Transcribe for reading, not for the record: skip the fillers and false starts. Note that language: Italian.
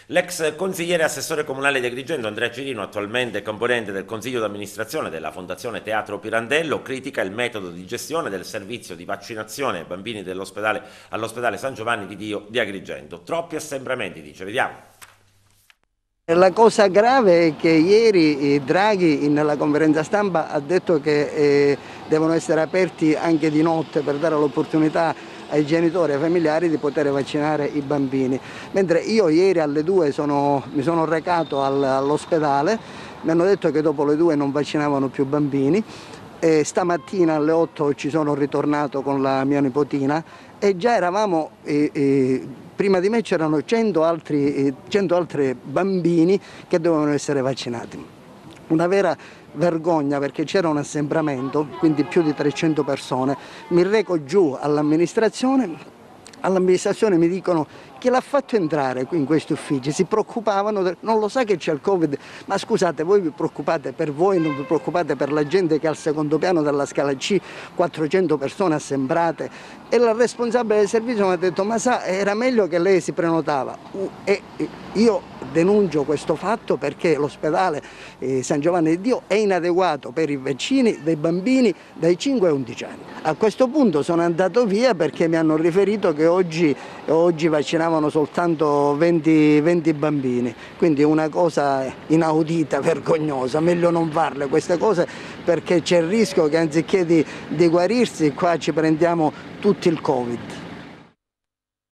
L'ex consigliere assessore comunale di Agrigento Andrea Cirino, attualmente componente del consiglio d'amministrazione della Fondazione Teatro Pirandello, critica il metodo di gestione del servizio di vaccinazione ai bambini all'ospedale San Giovanni di Dio di Agrigento. Troppi assembramenti, dice. Vediamo. La cosa grave è che ieri Draghi nella conferenza stampa ha detto che devono essere aperti anche di notte per dare l'opportunità ai genitori e ai familiari di poter vaccinare i bambini. Mentre io ieri alle 2 mi sono recato all'ospedale, mi hanno detto che dopo le 2 non vaccinavano più bambini. Stamattina alle 8 ci sono ritornato con la mia nipotina e già eravamo, prima di me c'erano 100 altri bambini che dovevano essere vaccinati. Una vera vergogna perché c'era un assembramento, quindi più di 300 persone. Mi reco giù all'amministrazione mi dicono chi l'ha fatto entrare qui in questi uffici, si preoccupavano, non lo sa che c'è il Covid, ma scusate, voi vi preoccupate per voi, non vi preoccupate per la gente che è al secondo piano della scala C, 400 persone assembrate, e la responsabile del servizio mi ha detto ma sa, era meglio che lei si prenotava, e io denuncio questo fatto perché l'ospedale San Giovanni di Dio è inadeguato per i vaccini dei bambini dai 5 ai 11 anni. A questo punto sono andato via perché mi hanno riferito che oggi vaccinavano soltanto 20 bambini, quindi una cosa inaudita, vergognosa, meglio non farle queste cose perché c'è il rischio che anziché di guarirsi qua ci prendiamo tutto il Covid.